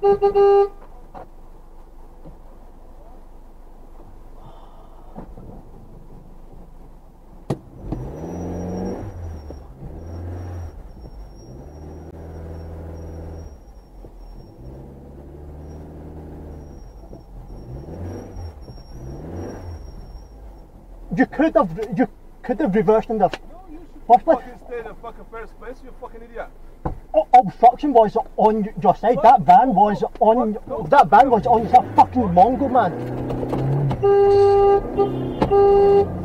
You could have reversed in the No, you should first place. fucking stay in the fucking first place, you fucking idiot. Obstruction was on your side. That van was on. That van was on. It's a fucking Mongo, man.